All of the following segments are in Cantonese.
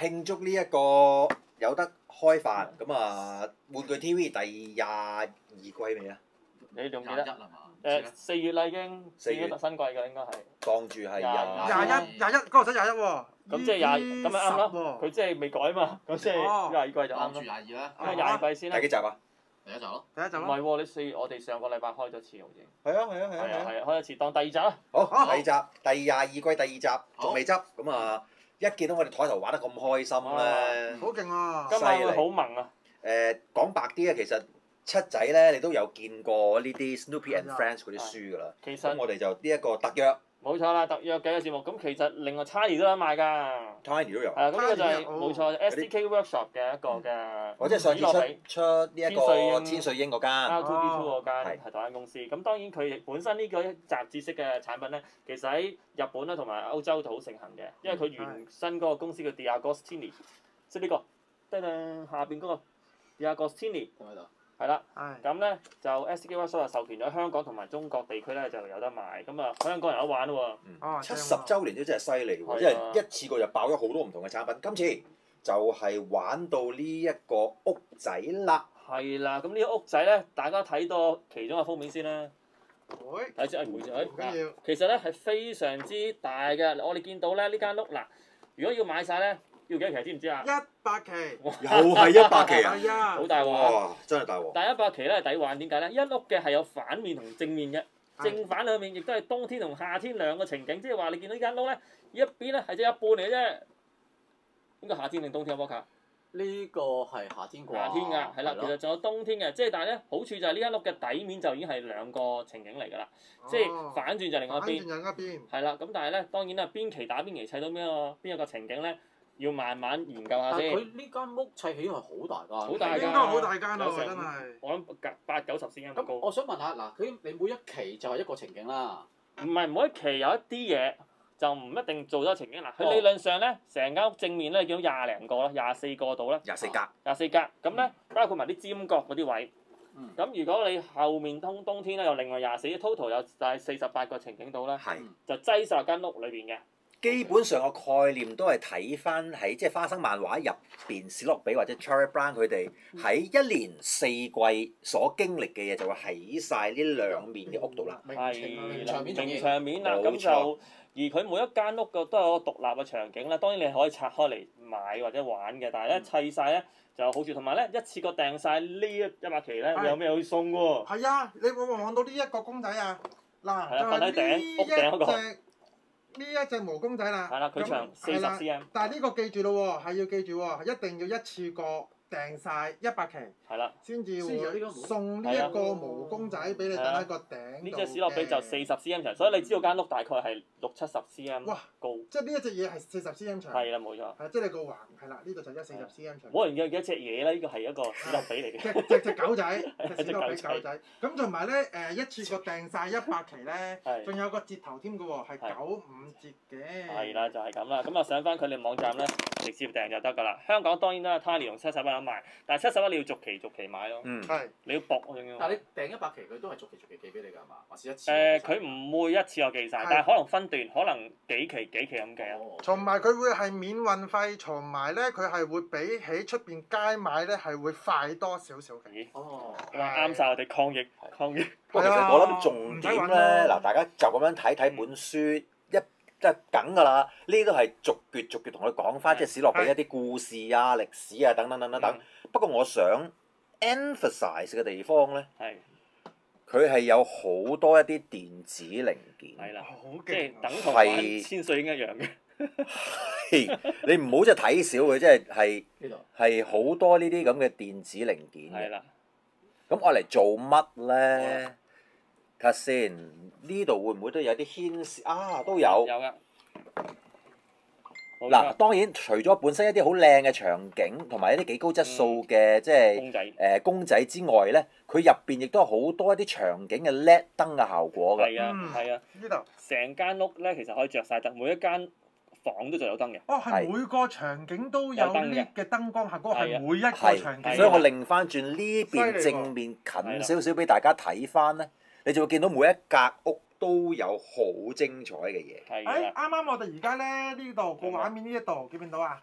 慶祝呢一個有得開飯，咁啊玩具 TV 第22季未啊？ 你仲記得？ 廿一係嘛？ 4月啦已經， 4月新季㗎應該係。 當住係 21嗰個仔21喎。 咁即係20，咁咪啱咯。 喎。 佢即係未改嘛，咁即係22季就啱咯。 當住廿二啦， 咁啊20季先啦。 第幾集啊？ 第一集咯。 第一集咯。 唔係喎，我哋上個禮拜開咗次好似。 係啊係啊係啊係啊！ 係啊，開一次當第二集啦。 好，第二集第22季第2集仲未執，咁啊一見到我哋台頭玩得咁開心咧， 好勁啊！ 今晚會好萌啊！ 講白啲啊，其實七仔咧你都有見過呢啲 Snoopy and 係啊 Friends 嗰啲書㗎啦。 其實咁我哋就呢一個特約冇錯啦，特約嘅節目。咁其實另外 Tiny 都有得賣㗎。 ，Tiny 都有。 係啊，咁呢個就係 Tiny 冇錯 SDK Workshop 嘅一個嘅。 我即係上次出呢一個千歲鷹嗰間。 R2D2 嗰間係係台灣公司，咁當然佢本身呢個雜誌式嘅產品咧，其實喺日本啦同埋歐洲都好盛行嘅，因為佢原身嗰個公司叫 D'Agostini，即係呢個，下邊嗰個 D'Agostini 喺度。 係啦， 係。 咁咧就 SDK Workshop 授權咗香港同埋中國地區咧就有得賣，咁啊香港人有得玩喎。 哦。 70週年都真係犀利喎， 係啊即係一次過就爆咗好多唔同嘅產品。今次就係玩到呢一個屋仔啦。 係啦，咁呢個屋仔咧，大家睇到其中嘅封面先啦。 喂。 睇先，唔好意思， 唔緊要。 其實咧係非常之大嘅，我哋見到咧呢間屋嗱，如果要買晒咧，要幾多期知唔知啊？ 100期。 又係100期啊！ 係啊。 好大鑊啊！ 哇！真係大鑊。 但係100期咧係抵玩，點解咧？一屋嘅係有反面同正面嘅，正反兩面亦都係冬天同夏天兩個情景，即係話你見到呢間屋咧，一邊咧係只有一半嚟嘅啫。應該夏天定冬天啊？波卡？ 呢個係夏天啩？ 夏天㗎，係啦，其實仲有冬天嘅，即係但係咧好處就係呢間屋嘅底面就已經係兩個情景嚟㗎啦，即係反轉就另外一邊。 反轉另一邊。 係啦，咁但係咧當然啦，邊期打邊期砌到邊一個情景咧，要慢慢研究下先。 但係佢呢間屋砌起係好大㗎。 好大㗎應該好大間喎， 有成真係。 我諗80-90 cm 咁高。 我想問下，嗱，你每一期就係一個情景啦。 唔係每一期有一啲嘢就唔一定做咗情景嗱，佢理論上咧，成間屋正面咧，你見到20零個啦，24個度啦 24格。 24格咁咧，包括埋啲尖角嗰啲位。咁如果你後面冬天咧，有另外24，total 有就係48個情景度啦， 係。 就擠晒落間屋裏邊嘅。 基本上個概念都係睇翻喺即係花生漫畫入邊，史諾比或者 Charlie Brown 佢哋喺一年4季所經歷嘅嘢，就會喺晒呢兩面嘅屋度啦。 係啦， 場面名場面啦，咁冇錯就而佢每一間屋個都有個獨立嘅場景啦。當然你可以拆開嚟買或者玩嘅，但係咧砌晒咧就有好處，同埋咧一次過訂晒呢100期咧，會有咩好送喎？ 係啊，你會唔會望到呢一個公仔啊？嗱， 係啊，瞓喺頂屋頂嗰個。 呢一隻毛公仔啦。 係啦，佢長40 cm。 但係呢個記住咯喎，係要記住喎，一定要一次過訂晒100期。 係啦。 先至會送呢一個毛公仔俾你等喺個頂度。 呢隻史諾比就40 cm 長，所以你知道間屋大概係60-70 cm 哇高。 即係呢一隻嘢係40 cm 長。 係啦，冇錯。 係即係你個橫係啦，呢度就40 cm 長。 冇人記得隻嘢啦，呢個係一個史諾比嚟嘅。 隻狗仔，隻史諾比狗仔。咁同埋咧一次過訂晒100期咧，仲有個折頭添嘅喎，係95折嘅。 係啦，就係咁啦。咁啊上翻佢哋網站咧，直接訂就得㗎啦。香港當然啦，Tiny 用71有賣，但係71你要逐期買咯。 係。 你要搏仲要。 但係你訂100期，佢都係逐期寄俾你㗎係嘛？還是一次？ 佢唔會一次過寄晒，但係可能分段，可能幾期咁寄啊。 同埋佢會係免運費，同埋咧佢係會比起出邊街買咧係會快多少少嘅。 咦？ 哦。 啱晒我哋抗疫。 不過其實我諗重點咧，嗱大家就咁樣睇本書，即係梗㗎啦。呢啲都係逐橛同佢講翻，即係史諾比一啲故事啊、歷史啊等等。不過我想 emphasize 嘅地方咧，佢係有好多一啲電子零件。 係啦， 好即係勁。 等同玩千歲鷹一樣嘅。 係，你唔好真係睇少佢，即係好多呢啲咁嘅電子零件嘅。 係啦。 咁我嚟做乜咧？睇下先，呢度會唔會都有啲牽涉啊？都有。 有㗎。 嗱，當然除咗本身一啲好靚嘅場景，同埋一啲幾高質素嘅即係公仔之外咧，佢入邊亦都有好多一啲場景嘅 LED 燈嘅效果㗎。 係啊，係啊。 呢度。 成間屋咧，其實可以着晒燈，每一間房都仲有燈嘅。 哦，係每個場景都有呢嘅燈光效果，係每一個場景。 所以我擰翻轉呢邊正面近少少俾大家睇翻咧，你就會見到每一格屋都有好精彩嘅嘢。 係啱啱我哋而家咧呢度個畫面呢一度見唔見到啊？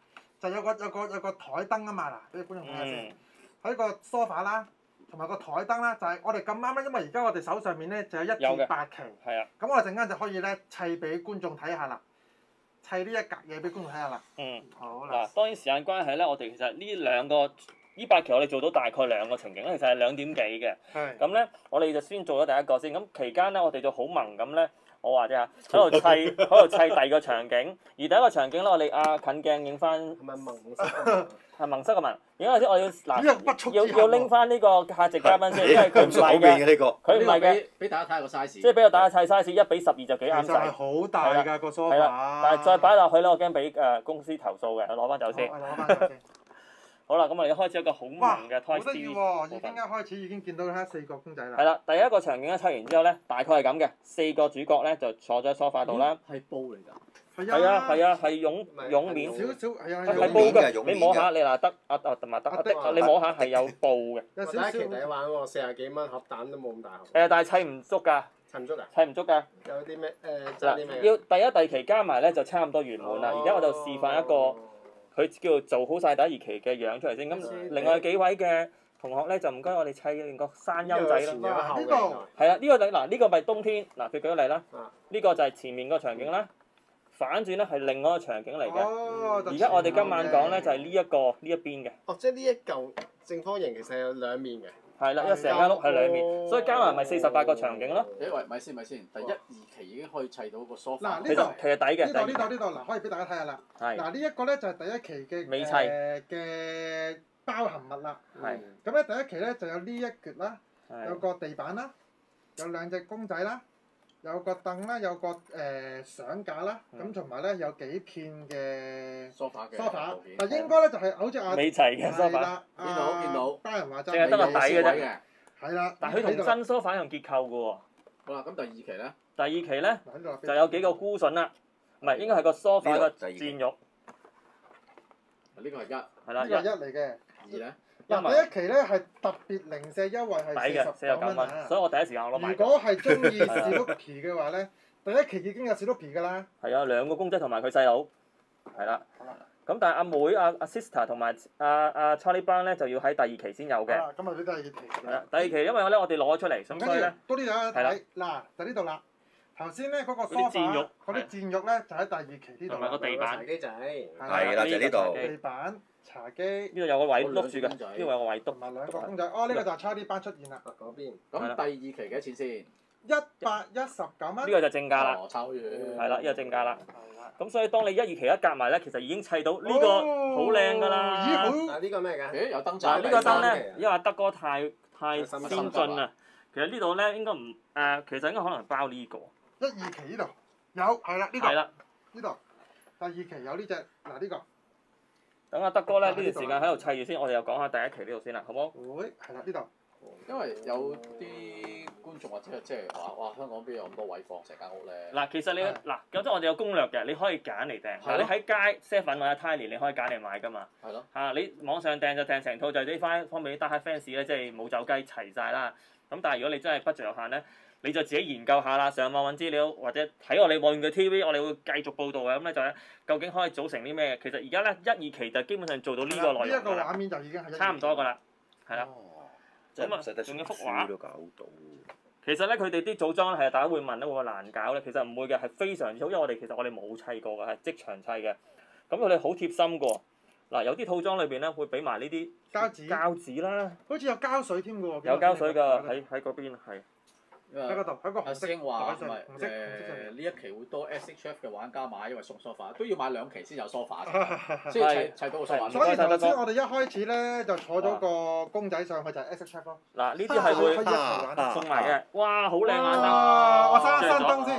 就有個台燈啊嘛嗱，俾觀眾睇下先。喺個 sofa 啦，同埋個台燈啦，就係我哋咁啱咧，因為而家我哋手上面咧就有1至8期。係啊。咁我哋陣間就可以咧砌俾觀眾睇下啦，砌呢一格嘢俾觀眾睇下啦。好啦。 嗱，當然時間關係咧，我哋其實呢8期我哋做到大概2個情景，其實係2點幾嘅。係。咁咧，我哋就先做咗第1個先。咁期間咧，我哋就好萌咁咧，我話啫嚇，喺度砌第2個場景。而第1個場景咧，我哋近鏡影翻。係咪萌色？係萌色嘅萌。影下先，我要拎翻呢個客席嘉賓先，因為佢唔係嘅。佢唔係嘅。俾大家睇下個 size。即係俾大家睇 size，1比12就幾啱使。其實係好大㗎個 sofa。係啦，但係再擺落去咧，我驚俾公司投訴嘅，攞翻走先。攞翻走先。好啦，咁我哋開始一個好萌嘅 Toy Story 喎，已經一開始已經見到咧4個公仔啦。 係啦，第1個場景咧砌完之後咧，大概係咁嘅，4個主角咧就坐咗喺 sofa 度啦。係布嚟㗎。係啊，係絨面。少少係啊，係布㗎。你摸下，你嗱得同埋得，你摸下係有布嘅。 第1期第一玩喎，40幾蚊盒蛋都冇咁大盒。 但係砌唔足㗎。 砌唔足㗎？ 砌唔足㗎。 有啲咩啲咩？ 要第1、第2期加埋咧就差唔多圓滿啦。而家我就示範一個。佢叫做做好晒第1、2期嘅樣出嚟先，咁另外幾位嘅同學咧就唔該我哋砌個山丘仔啦。 呢個係啦，呢個咪冬天嗱，佢舉個例啦。呢個就係前面個場景啦，反轉咧係另外一個場景嚟嘅。而家我哋今晚講咧就係呢一邊嘅。 哦，即係呢一嚿正方形其實有2面嘅。 係啦，因為成間屋係2面，所以加埋咪48個場景咯。 喂，咪先，第1、2期已經可以砌到個 sofa。 嗱， 其實抵嘅。 呢度嗱，可以俾大家睇下啦。係。嗱，呢一個咧就係第1期嘅嘅包含物啦。係。咁咧第1期咧就有呢一橛啦，有個地板啦，有2隻公仔啦，有個凳啦，有個相架啦，咁同埋咧有幾片嘅 sofa。嗱，應該咧就係好似未齊嘅 sofa。 見到。 班人話齋。 淨係得個底嘅啫。 係啦。 但係佢同真 sofa 一樣結構嘅喎。 好啦，咁第2期咧？ 第2期咧就有幾個菇筍啦，唔係應該係個 sofa 個墊褥。 呢個係1。 係啦，呢個係1嚟嘅。 2咧？ 嗱，第1期咧係特別零舍優惠係49蚊， 所以我第一時間我攞埋。 如果係中意史努比嘅話咧，第1期已經有史努比㗎啦。 係啊，2個公仔同埋佢細佬，係啦。咁但係阿妹阿 sister 同埋阿 Charlie Brown 咧就要喺第2期先有嘅。 咁啊，俾第2期。 係啦，第2期因為咧我哋攞咗出嚟，咁所以咧。 到呢度睇，嗱就呢度啦。頭先咧嗰個 sofa 嗰啲墊褥咧就喺第2期呢度。 同埋個地板。 茶幾仔。 係啦，就呢度。 地板、茶幾。 呢度有個位篤住㗎，呢度有個位篤。 同埋2個公仔，哦，呢個就係 Charlie Brown 出現啦。 嗰邊。咁第2期幾多錢先？119蚊。 呢個就正價啦。 差好遠。 係啦，呢個正價啦。咁所以當你1、2期一夾埋咧，其實已經砌到呢個好靚㗎啦。 咦，好！ 呢個咩㗎？ 誒，有燈仔。 呢個燈咧，因為德哥太先進啦。其實呢度咧應該唔其實應該可能包呢個。 1、2期呢度有，係啦呢個。係啦。呢度第2期有呢隻，嗱呢個。 等阿德哥咧呢段時間喺度砌住先，我哋又講下第1期呢度先啦，好冇？ 會，係啦呢度。 因為有啲觀眾或者即係話哇，香港邊有咁多位放成間屋咧？ 嗱，其實你嗱咁即係我哋有攻略嘅，你可以揀嚟訂。嗱，你喺街 Seven 或者 Tiny 你可以揀嚟買㗎嘛。係咯。嚇！你網上訂就訂成套，就呢方面啲 die hard fans 咧，即係冇走雞齊晒啦。咁但係如果你真係budget有限咧，你就自己研究下啦，上網揾資料或者睇我哋網嘅 TV，我哋會繼續報導嘅。咁咧就係究竟可以組成啲咩？其實而家咧1、2期就基本上做到呢個內容㗎啦。 呢一個畫面就已經係差唔多㗎啦，係啦。咁啊，仲有幅畫。其實咧，佢哋啲組裝係大家會問咧，會唔會難搞咧？其實唔會嘅，係非常之好，因為我哋冇砌過嘅，係即場砌嘅。咁佢哋好貼心㗎。嗱，有啲套裝裏邊咧會俾埋呢啲膠紙啦。好似有膠水添㗎喎。有膠水㗎，喺嗰邊係。 喺嗰度，喺個紅色話唔係呢1期會多 SHF 嘅玩家買，因為送 sofa 都要買2期先有 sofa，先砌到個 sofa。 所以頭先我哋一開始咧就坐咗個公仔上去就係 SHF 咯。 嗱，呢啲係會送埋嘅。哇，好靚眼燈！ 我閂一閂燈先。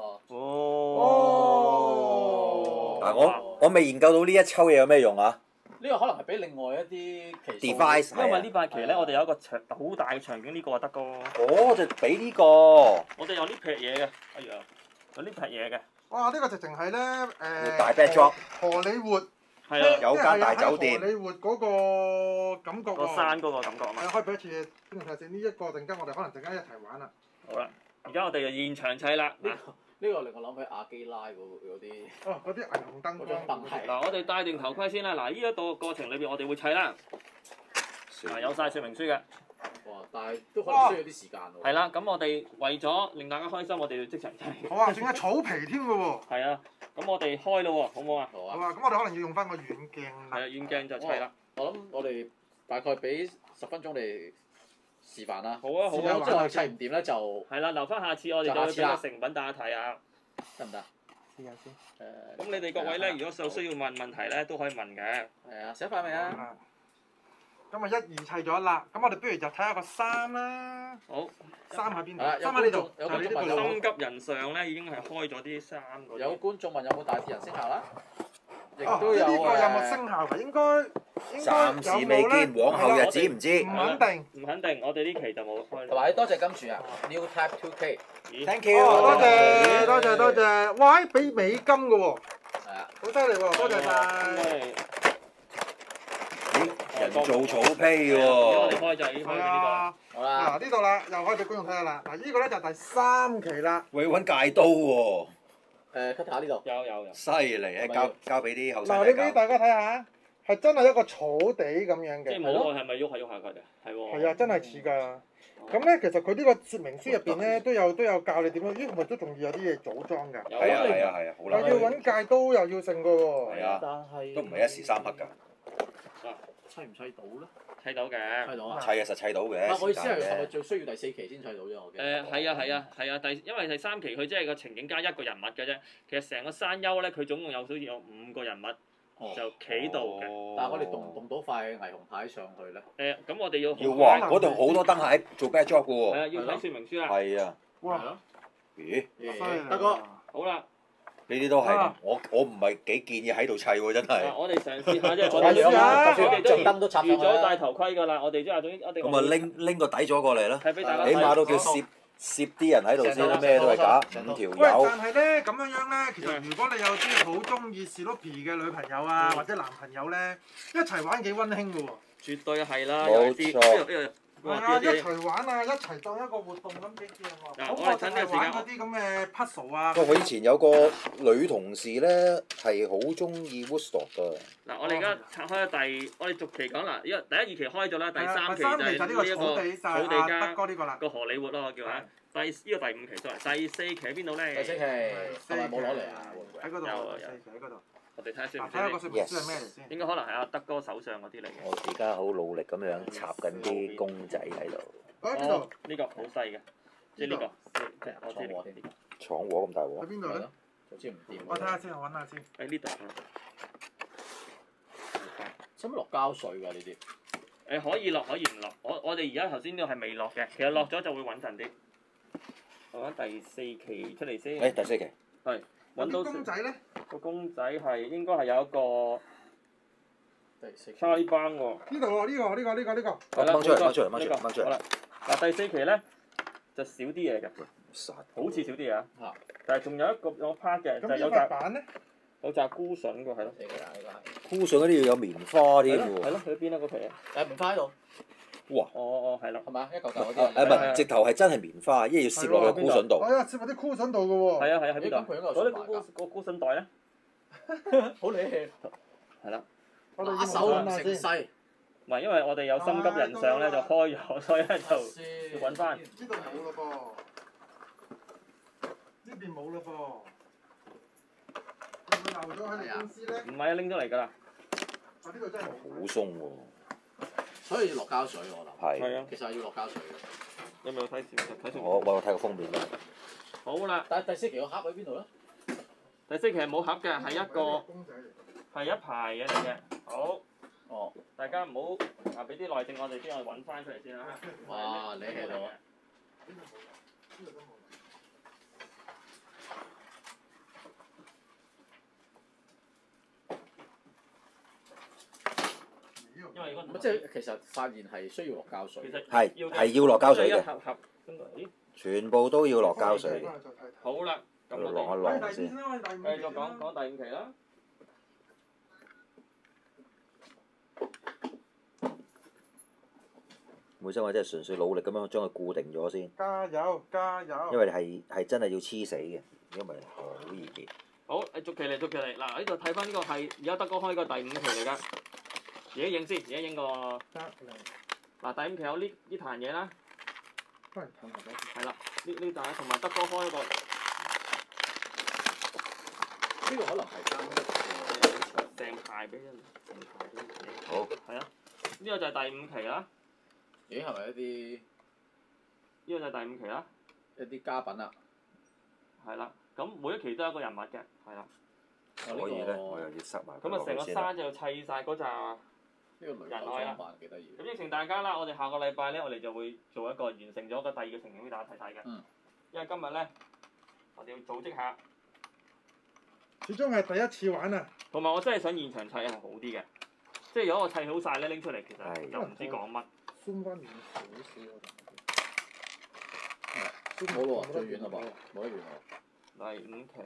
哦。嗱，我未研究到呢一抽嘢有咩用啊？ 呢個可能係俾另外一啲期 device， 因為呢8期咧，我哋有一個好大嘅場景，呢個就得個。 哦，就俾呢個。 我哋有呢撇嘢嘅，哎呀，有呢撇嘢嘅。 哇！呢個直情係咧大 backdrop。 荷里活。 係啊。 有間大酒店。 荷里活嗰個感覺喎。 個山嗰個感覺啊嘛。 可以俾一次嘢邊度睇先？呢一個陣間我哋可能陣間一齊玩啦。 好啦，而家我哋就現場砌啦。 呢個令我諗起亞基拉嗰啲。 哦，嗰啲霓虹燈嗰張凳係。 嗱，我哋戴定頭盔先啦。嗱，呢一個過程裏邊，我哋會砌啦。有晒說明書嘅。 哇！但係都可能需要啲時間喎。 係啦，咁我哋為咗令大家開心，我哋要即場砌。 好啊，仲有草皮添嘅喎。 係啊，咁我哋開咯喎，好唔好啊？ 好啊，咁我哋可能要用翻個遠鏡啦。 係啊，遠鏡就砌啦。 我諗我哋大概俾10分鐘嚟示範啦。 好啊，好啊。 之後砌唔掂咧就係啦，留翻下次我哋就會俾個成品大家睇啊。 得唔得？ 試下先。 咁你哋各位咧，如果有需要問問題咧，都可以問嘅。 係啊，寫塊未啊？ 咁啊，1、2砌咗啦，咁我哋不如就睇下個3啦。 好。 3喺邊度 ？3 喺呢度。 有觀眾問心急人上咧，已經係開咗啲3嗰啲。 有觀眾問有冇大自然聲效啦？亦哦， 都有呢個有冇聲效㗎？應該暫時未見，往後日子唔知。 唔肯定。 唔肯定，我哋呢期就冇開。 同埋多謝金主啊 ，New Type 2K。 Thank you。 多謝。哇！俾美金㗎喎。 係啊。 好犀利喎！多謝晒。 人造草坯喎。 我哋開就已經開咗呢個。好啦。 嗱呢度啦，又可以俾觀眾睇下啦。嗱呢個咧就第3期啦。 喂，揾戒刀喎。 cut 下呢度。 有。 犀利，交俾啲後生嗱，你俾大家睇下，係真係一個草地咁樣嘅。 即係冇喎，係咪喐下佢哋？係喎。 係啊，真係似㗎。咁咧，其實佢呢個說明書入邊咧都有教你點樣，咦？係咪都仲要有啲嘢組裝㗎？ 係啊，好啦。 又要揾戒刀，又要剩㗎喎。 係啊。都唔係一時三刻㗎。 砌唔砌到咧？ 砌到嘅。 砌到啊！ 砌實砌到嘅。 我意思係咪最需要第4期先砌到啫？我記得。 係啊，因為第3期佢即係個情景加1個人物嘅啫。其實成個山丘咧，佢總共有好似有5個人物就企度嘅。 但係我哋動到塊霓虹牌上去咧。 咁我哋要畫嗰度好多燈喺做 backdrop 嘅喎。 係啊，要睇說明書啦。 係啊。 哇！ 咦？ 德哥。 好啦。 呢啲都係我唔係幾建議喺度砌喎，真係。 我哋嘗試下啫， 我哋都燈都插預咗戴頭盔㗎啦，我哋即係總之一定。咁啊拎個底座過嚟啦， 係俾大家起碼都叫攝啲人喺度先啦，咩都係假，5條友。 喂，但係咧咁樣咧，其實如果你有啲好中意史努比嘅女朋友啊，或者男朋友咧，一齊玩幾溫馨㗎喎。 絕對係啦， 冇錯。 係啊，一齊玩啊，一齊當一個活動咁幾正喎。咁我哋玩嗰啲咁嘅 puzzle 啊。 我以前有個女同事咧，係好中意 Woodstock 㗎。 嗱，我哋而家拆開我哋逐期講啦。因為第1、2期開咗啦，第3期就係呢一個草地加德哥呢個啦， 個荷里活咯，我叫啊。呢個第5期第4期喺邊度咧？ 第4期係咪冇攞嚟啊？ 喺嗰度。 有。 喺嗰度。 我哋睇下說明書。 睇下個說明書係咩嚟先？ 應該可能係阿德哥手上嗰啲嚟嘅。 我而家好努力咁樣插緊啲公仔喺度。 呢個好細嘅，即係呢個，我知呢個。 闖禍咁大鑊。 喺邊度咧？ 好似唔掂。 我睇下先，我揾下先。 喺呢度。 使唔使落膠水㗎呢啲？ 可以落，可以唔落。我哋而家頭先呢個係未落嘅，其實落咗就會穩陣啲。我揾第4期出嚟先。 第4期。 係。揾到公仔咧？ 個公仔係應該係有一個Charlie Brown 喎。 呢度喎，呢個。 掹出嚟。 好啦，嗱第4期咧就少啲嘢嘅，好似少啲嘢啊。但係仲有一個 part 嘅，就係有紮菇筍喎，係咯。 菇筍嗰啲要有棉花添喎。 係咯，去邊啊嗰皮啊？ 棉花喺度。 哇！ 係啦。 係嘛？一嚿嚿嗰啲。 唔係，直頭係真係棉花，因為要攝落去菇筍度。 係啊，攝喺啲菇筍度嘅喎。 係啊，喺邊度？嗰啲菇筍袋咧。 好理氣。 係啦。 拿手唔成勢。 唔係，因為我哋有心急人上咧，就開咗，所以咧就要揾翻。 呢度冇咯噃。呢邊冇咯噃。會唔會漏咗喺你公司咧？ 唔係啊，拎咗嚟㗎啦。 呢度真係好鬆喎。 所以要落膠水我諗。 係。 其實係要落膠水嘅。 有冇睇睇我睇個封面啦。 好啦。 但係第4期個盒喺邊度咧？ 第4期係冇盒嘅，係一排嘅嚟嘅。好。 哦。 大家唔好俾啲內證我哋先，我揾翻出嚟先啦。 哇！你喺度啊！咁即係其實發現係需要落膠水。 係要落膠水嘅。 盒全部都要落膠水嘅。 好啦，咁我落一落先。 繼續講第5期啦。 每身我真係純粹努力咁樣將佢固定咗先。 加油！ 因為係真係要黐死嘅。 如果唔係好易跌。 好，你逐期嚟。嗱，呢度睇翻呢個係而家德哥開個第5期嚟㗎。而家影先，而家影個。嗱，第5期有呢壇嘢啦。係啦，呢壇同埋德哥開一個。 呢個可能係成排俾人， 好。 係啊，呢個就係第5期啦。 咦？係咪一啲？ 呢個就係第5期啦。 一啲家品啦。 係啦，咁每一期都有一個人物嘅，係啦。 可以咧，我又要塞埋。 咁啊，成個山就砌晒嗰扎人愛啦。 幾得意。 咁應承大家啦，我哋下個禮拜咧，我哋就會做一個完成咗個第2個情景俾大家睇睇嘅。因為今日咧，我哋要組織下。 始終係第一次玩啊！ 同埋我真係想現場砌係好啲嘅，即係如果我砌好晒咧，拎出嚟其實就唔知講乜。 寬翻遠少少冇咯喎，最遠啦噃，冇得遠喎。 第5期。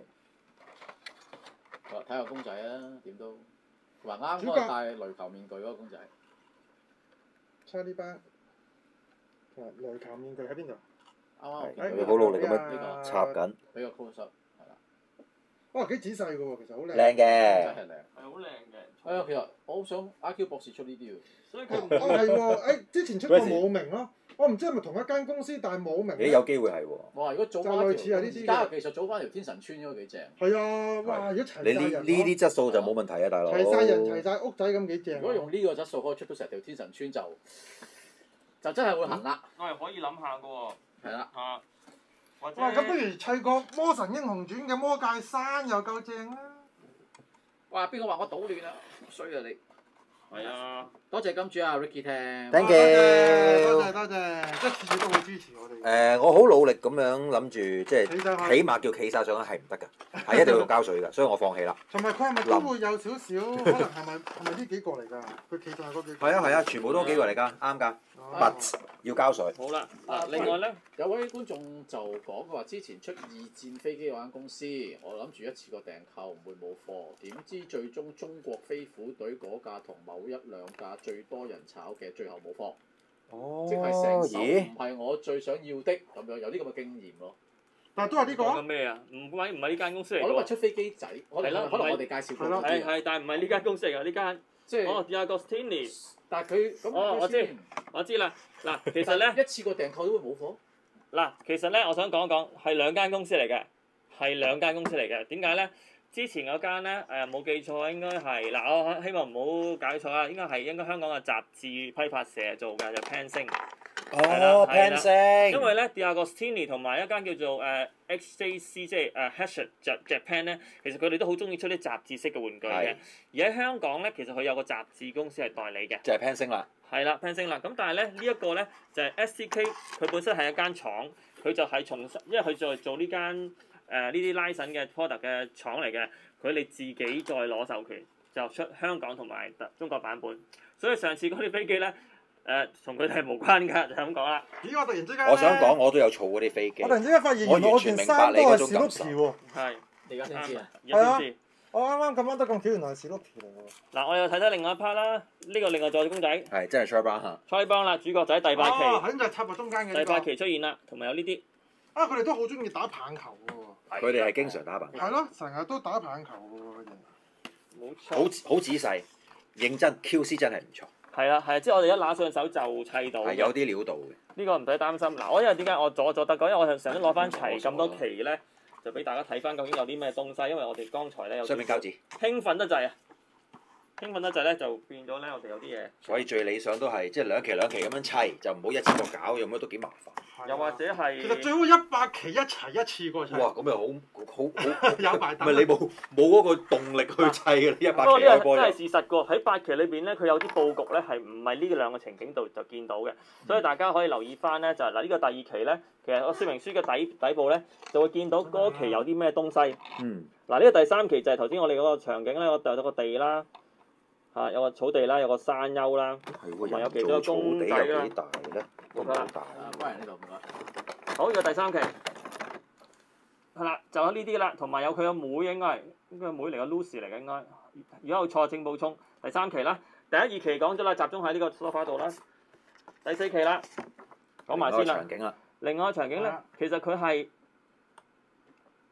睇下公仔啊，點都同埋啱嗰個戴雷球面具嗰個公仔。 差呢班。雷球面具喺邊度？ 啱。 佢好努力咁樣插緊。 俾個 close up。 哇！幾仔細嘅喎，其實好靚。 靚嘅。 真係靚。 係好靚嘅。 係啊，其實我好想 IQ 博士出呢啲喎。 所以佢唔。 係喎，之前出過冇名咯，我唔知係咪同一間公司，但係冇名。 有機會係喎。 哇！如果早翻類似係呢啲嘅。 而家其實早翻條天神村嗰個幾正。 係啊！哇！如果齊你呢啲質素就冇問題啊，大佬。 齊晒人齊晒屋仔咁幾正。 如果用呢個質素可以出到成條天神村就真係會行啦。 我係可以諗下嘅喎。 係啦。 嚇！ 哇！咁不如砌個《魔神英雄傳》嘅魔界山又夠正啦！ 哇！邊個話我搗亂啊？衰啊你！ 係啊！ 多謝金主啊 Ricky Tam。 Thank you。 多謝，即係次次都好支持我哋。 我好努力咁樣諗住，即係起碼叫企晒上去係唔得㗎，係一定要膠水㗎，所以我放棄啦。 同埋佢係咪都會有少少？可能係咪呢幾個嚟㗎？佢企上去嗰幾個。 係啊，全部都幾個嚟㗎，啱㗎。But 要膠水。 好啦，另外咧， 有位觀眾就講佢話之前出2戰飛機嗰間公司，我諗住一次過訂購唔會冇貨，點知最終中國飛虎隊嗰架同某1、2架最多人炒嘅最後冇貨。 哦。 即係成手唔係我最想要的咁樣，有啲咁嘅經驗咯。 但係都係呢個。 講緊咩啊？唔係呢間公司嚟㗎。 我諗話出飛機仔，可能我哋介紹過。 係，但係唔係呢間公司嚟㗎，呢間。 即係。 哦，D'Agostini。 但係佢咁。 我知啦。嗱，其實咧。 一次過訂購都會冇貨。 嗱，其實咧，我想講講係2間公司嚟嘅，係2間公司嚟嘅。點解咧？之前嗰間咧，冇記錯應該係嗱，我希望唔好搞錯啦，應該香港嘅雜誌批發社做嘅，就 Pan-Sing。 哦 ，Pan-Sing。 因為咧 D'Agostini 同埋一間叫做HJC， 即係Hachette Japan 咧，其實佢哋都好中意出啲雜誌式嘅玩具嘅。而喺香港咧，其實佢有個雜誌公司係代理嘅。 就係 Pan-Sing 啦。 係啦 Pan-Sing 啦。咁但係咧呢一個咧就係 STK， 佢本身係一間廠，佢就係因為佢就係做呢間呢啲拉繩嘅 product 嘅廠嚟嘅，佢哋自己再攞授權就出香港同埋中國版本。所以上次嗰啲飛機咧。同佢哋係無關㗎，就係咁講啦。 咦！我突然之間我想講，我都有儲嗰啲飛機。 我突然之間發現， 我完全明白你嗰種感受。 係。 你而家先知啊？ 係啊！ 我啱啱咁啱得咁巧，原來係史諾奇嚟喎。 嗱，我又睇睇另外一 part 啦。呢個另外仲有隻公仔。 係，真係 Charlie Brown 嚇。 Charlie Brown啦，主角就喺第8期。 喺就插入中間嘅。 第8期出現啦，同埋有呢啲。 佢哋都好中意打棒球喎。 佢哋係經常打棒球。 係咯，成日都打棒球嘅喎，佢哋。 冇錯。 好仔細，認真 QC 真係唔錯。 係啊，即係我哋一拿上手就砌到。係有啲料到嘅。 呢個唔使擔心。嗱，我因為點解我左得講？因為我成日都攞翻齊咁多期咧，就俾大家睇翻究竟有啲咩東西。因為我哋剛才咧有雙面膠紙。興奮得滯啊！興奮得滯咧，就變咗咧，我哋有啲嘢。 所以最理想都係即係兩期咁樣砌，就唔好一次過搞，咁樣都幾麻煩。 又或者係。 其實最好100期一齊一次過砌。 哇！咁又好有埋單。 唔係你冇嗰個動力去砌嘅呢100期。 不過呢個真係事實㗎，喺8期裏邊咧，佢有啲佈局咧係唔係呢2個情景度就見到嘅，所以大家可以留意翻咧，就係嗱呢個第2期咧，其實個說明書嘅底部咧就會見到嗰期有啲咩東西。嗱呢個第3期就係頭先我哋嗰個場景咧，我掉咗個地啦，有個草地啦，有個山丘啦，同埋有幾多公仔啦。 幾大咧？ 冇錯啦。 關人呢度唔該。 好，呢個第3期。係啦，就有呢啲啦，同埋有佢個妹應該係妹嚟嘅 Lucy 嚟嘅應該，如果有錯請補充。第3期啦，第1、2期講咗啦，集中喺呢個 sofa 度啦。第4期啦，講埋先啦。另外一個場景咧，其實佢係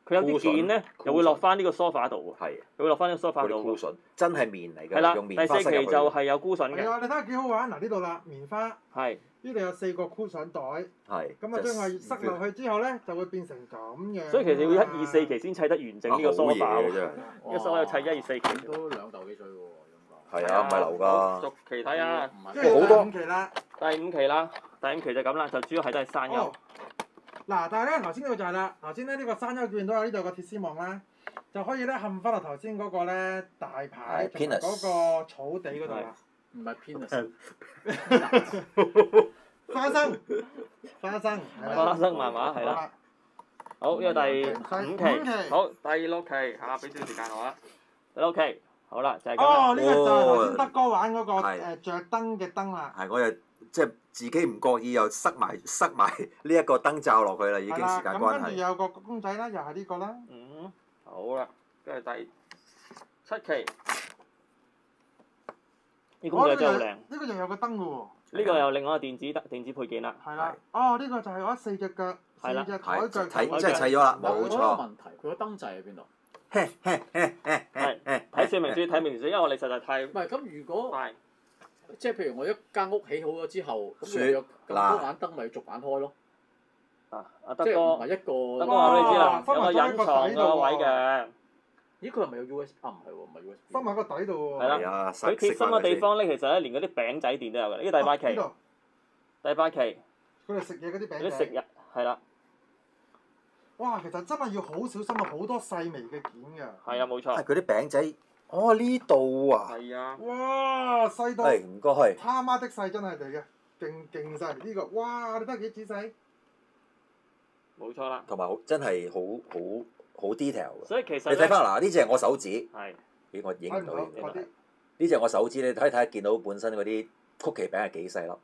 佢有啲件咧又會落翻呢個 sofa 度喎。 係。 佢會落翻呢個 sofa 度。 嗰啲 cushion 真係棉嚟係啦， 㗎，用棉花第4期就係有 cushion 嘅。 係啊，你睇下幾好玩嗱，呢度啦，棉花。 係。 呢度有4個 cushion 袋。 係。 咁啊，將佢塞落去之後咧，就會變成咁樣。 所以其實要1、2、4期先砌得完整呢個 sofa 喎。 呢個 sofa 要砌1、2、4期。 都2嚿幾水喎。 係啊，唔係流㗎。 逐期睇下。 跟住第5期啦。 第5期啦，第5期就咁啦，就主要係都係山丘。 嗱，但係咧頭先呢個就係啦，頭先咧呢個山丘見到有呢度有個鐵絲網啦，就可以咧冚翻落頭先嗰個咧大牌同埋嗰個草地嗰度啦。 唔係 penis。 花生。 花生漫畫係啦。好，呢個第5期。好，第6期嚇，俾少時間我啦。第6期。好啦，就係咁啦。 哦，呢個就係頭先德哥玩嗰個著燈嘅燈啦。 係，我又即係自己唔覺意又塞埋呢一個燈罩落去啦，已經時間關係。 咁跟住有個公仔啦，又係呢個啦。 好啦，跟住第7期。呢個公仔真係好靚。 呢個又有個燈嘅喎。 呢個又另外一個電子配件啦。 係啦。哦，呢個就係嗰4隻腳，4隻台腳。 真係砌咗啦，冇錯。 有個問題，佢個燈掣喺邊度？ 係睇說明書，睇明書，因為我哋實在太唔係咁。如果即係譬如我一間屋起好咗之後，咁你有咁多眼燈，咪逐眼開咯。 阿德哥， 即係唔係一個。 德哥話俾你知啦，有個隱藏個位嘅。 咦？佢係咪有 USB？唔係喎，唔係 USB。 塞埋個底度喎。 係啦，佢貼心嘅地方咧，其實咧連嗰啲餅仔電都有嘅。呢個第8期。第8期。 佢哋食嘢嗰啲餅仔。 嗰啲食日係啦。 哇！其實真係要好小心啊，好多細微嘅件㗎。 係啊，冇錯。 佢啲餅仔，哦呢度啊。 係啊。 哇！細到。 唔該。 他媽的細真係嚟嘅，勁細呢個，哇！你睇下幾仔細。 冇錯啦。 同埋真係好 detail 嘅。 所以其實你睇翻嗱，呢隻係我手指。 係。 咦？我影唔到。呢隻我手指，你睇睇見到本身嗰啲曲奇餅係幾細粒。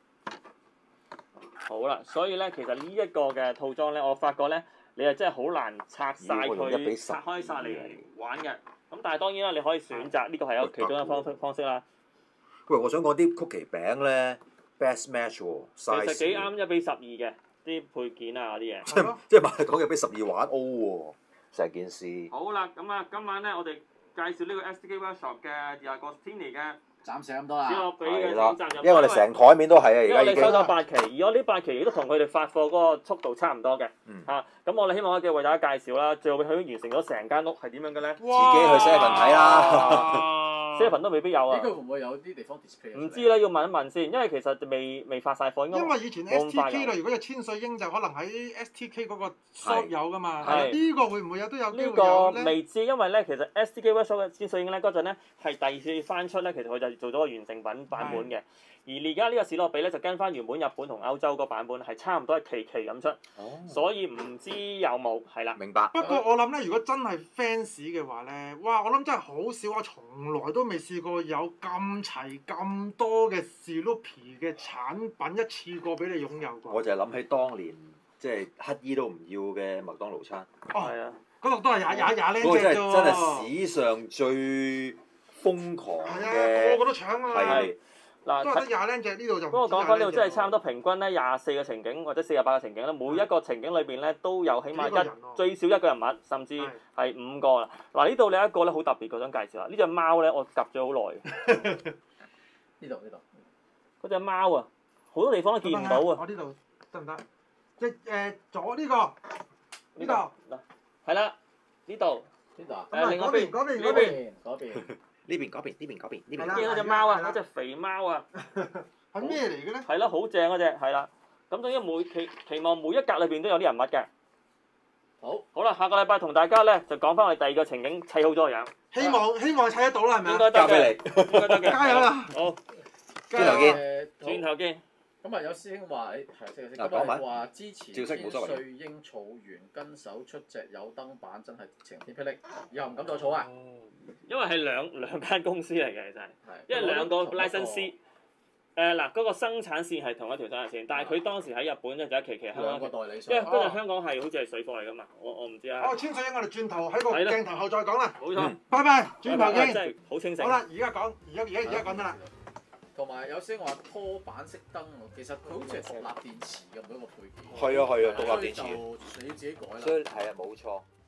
好啦，所以咧，其實呢一個嘅套裝咧，我發覺咧，你係真係好難拆晒佢，拆開晒嚟玩嘅。咁但係當然啦，你可以選擇呢個係有其中一個方式啦。 喂，我想講啲曲奇餅咧 ，best match 喎， 其實幾啱1:12嘅啲配件啊嗰啲嘢。即係買嚟講嘅俾12玩 O 喎，成件事。 好啦，咁啊，今晚咧我哋介紹呢個 STK Workshop 嘅DeAgostini嘅。 暫時咁多啦。 係啦，因為我哋成台面都係啊，而家已經。 因為你收咗8期，而我呢8期亦都同佢哋發貨嗰個速度差唔多嘅。咁我哋希望可以為大家介紹啦，最後佢完成咗成間屋係點樣嘅咧？ 自己去 Seven 睇啦。 Seven 都未必有啊。 呢個會唔會有啲地方 display？ 唔知咧，要問一問先，因為其實未發晒貨，應該。 因為以前 STK 啦，如果有千歲鷹就可能喺 STK 嗰個 shop 有㗎嘛。係。呢個會唔會有都有機會有咧？呢個未知，因為咧其實 STK Workshop 嘅千歲鷹咧嗰陣咧係第2次翻出咧，其實佢就做咗個完成版本嘅。而而家呢個史諾比咧就跟翻原本日本同歐洲個版本係差唔多係期咁出，所以唔知有冇係啦。 明白。 不過我諗咧，如果真係 fans 嘅話咧，哇！我諗真係好少，我從來都未試過有咁齊咁多嘅 Snoopy 嘅產品一次過俾你擁有過。 我就係諗起當年即係乞衣都唔要嘅麥當勞餐。 哦， 係啊， 嗰度都係廿零隻嗰個真啫係史上最瘋狂嘅。 係啊，個個都搶啊！ 係。 嗱， 都係得廿零隻，呢度就唔知。 不過講翻呢度真係差唔多平均咧24個情景或者48個情景咧，每一個情景裏邊咧都有起碼最少1個人物，甚至係5個啦。嗱，呢度有一個咧好特別，我想介紹下。呢隻貓咧，我及咗好耐。 呢度。 嗰隻貓啊，好多地方都見唔到啊。 我呢度得唔得？即係左呢個。呢個。 嗱，係啦，呢度。 呢度啊？ 另外邊。 嗰邊。 呢邊嗰邊，呢邊嗰邊，呢邊。 見到隻貓啊，嗰隻肥貓啊。 係咩嚟嘅咧？ 係啦，好正嗰隻，係啦。咁總之期望每一格裏邊都有啲人物嘅。好啦，下個禮拜同大家咧就講翻我哋第2個情景砌好咗個樣。 希望砌得到啦，係咪啊？ 應該得嘅。 交俾你。 應該得嘅。 加油啦！ 好。 轉頭見。 轉頭見。 咁啊，有師兄話咁啊話支持千歲鷹草原跟手出隻有燈版，真係晴天霹靂，以後唔敢再儲啊！ 因為係兩間公司嚟嘅，其實係，因為兩個 licensee。嗱，嗰個生產線係同一條生產線，但係佢當時喺日本咧就一期香港。 兩個代理商。 因為嗰陣香港係好似係水貨嚟㗎嘛，我唔知啊。 哦，千歲鷹，我哋轉頭喺個鏡頭後再講啦。 冇錯。 拜拜，轉頭見。 真係好清醒。 好啦，而家講得啦。 同埋有師兄話拖板式燈喎，其實佢好似係獨立電池咁嗰個配件。 係啊，獨立電池。 所以就你要自己改啦。 所以係啊，冇錯。